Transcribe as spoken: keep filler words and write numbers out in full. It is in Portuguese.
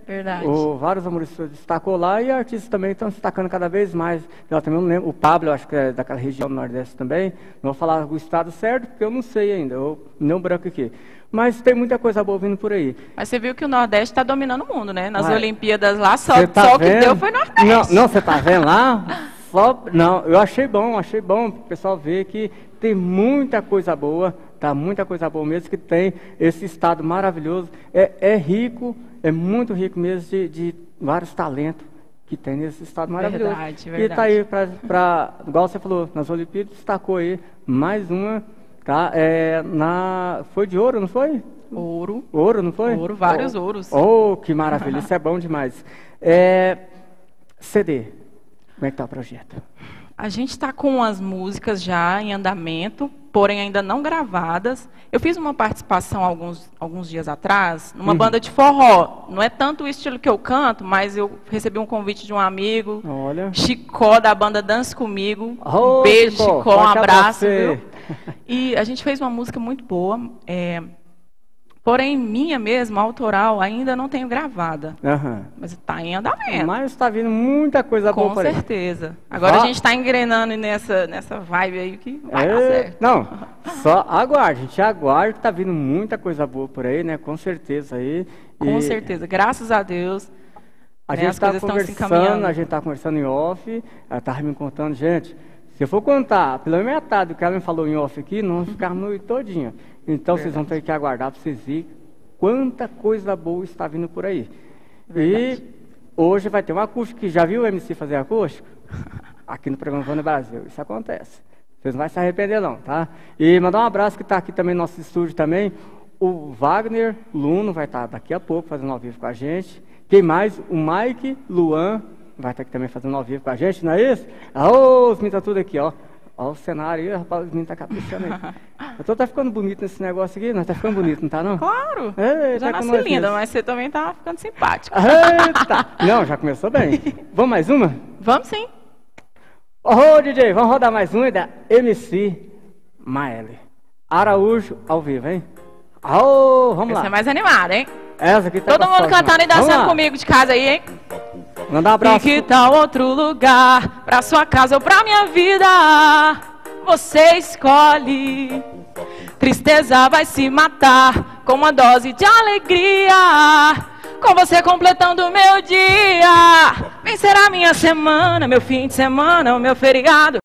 Verdade. O, vários humoristas destacou lá e artistas também estão destacando cada vez mais. Eu também não lembro, o Pablo, eu acho que é daquela região do Nordeste também. Não vou falar o estado certo, porque eu não sei ainda, eu não branco aqui. Mas tem muita coisa boa vindo por aí. Mas você viu que o Nordeste está dominando o mundo, né? Nas Ué, Olimpíadas lá, só, tá só o que deu foi Nordeste. Não, não, você tá vendo lá? Só, não, eu achei bom, achei bom o pessoal ver que tem muita coisa boa, tá? Muita coisa boa mesmo, que tem esse estado maravilhoso. É, é rico, é muito rico mesmo de, de vários talentos que tem nesse estado maravilhoso. Verdade, verdade. E tá aí para, igual você falou, nas Olimpíadas destacou aí mais uma, tá? É, na, foi de ouro, não foi? Ouro. Ouro, não foi? Ouro, vários oh, ouros. Oh, que maravilha, isso é bom demais. É, C D, como é que tá o projeto? A gente está com as músicas já em andamento, porém ainda não gravadas. Eu fiz uma participação alguns, alguns dias atrás, numa uhum. banda de forró. Não é tanto o estilo que eu canto, mas eu recebi um convite de um amigo, Olha. Chicó, da banda Dance Comigo. Oh, um beijo, Chicó, Chicó um abraço. Viu? E a gente fez uma música muito boa. É, porém, minha mesma, autoral, ainda não tenho gravada. Uhum. Mas está em andamento. Mas está vindo muita coisa boa Com por aí. Com certeza. Agora ah. a gente está engrenando nessa, nessa vibe aí que vai é... dar certo. Não, só aguarde, gente. Aguarde que está vindo muita coisa boa por aí, né? Com certeza aí. Com e... certeza. Graças a Deus. A né, gente está conversando, a gente está conversando em off. Ela estava me contando, gente. Se eu for contar pela metade do que ela me falou em off aqui, não vamos ficar a noite todinha. Então, verdade. Vocês vão ter que aguardar para vocês verem quanta coisa boa está vindo por aí. Verdade. E hoje vai ter um acústico, que já viu o M C fazer acústico? Aqui no programa Vanda Brasil. Isso acontece. Vocês não vão se arrepender não, tá? E mandar um abraço que está aqui também no nosso estúdio também. O Wagner Luno vai estar daqui a pouco fazendo ao vivo com a gente. Quem mais? O Mike Luan vai estar aqui também fazendo ao vivo com a gente, não é isso? Ô, os meninos estão tudo aqui, ó. Olha o cenário aí, rapaz, os meninos estão caprichando aí. Eu tô tá ficando bonito nesse negócio aqui, nós tá ficando bonito, não tá não? Claro, Ei, já tá nasci linda, mesmo. Mas você também tá ficando simpática. Eita. Não, já começou bem. Vamos mais uma? Vamos sim. Ô, oh, D J, vamos rodar mais uma da M C Maeli Araújo ao vivo, hein? Oh, vamos Essa lá. é mais animada, hein? Essa aqui tá todo mundo cantando e dançando comigo de casa aí, hein? Manda um abraço. E que tal outro lugar, pra sua casa ou pra minha vida? Você escolhe. Tristeza vai se matar com uma dose de alegria. Com você completando o meu dia. Vem ser a minha semana, meu fim de semana, o meu feriado.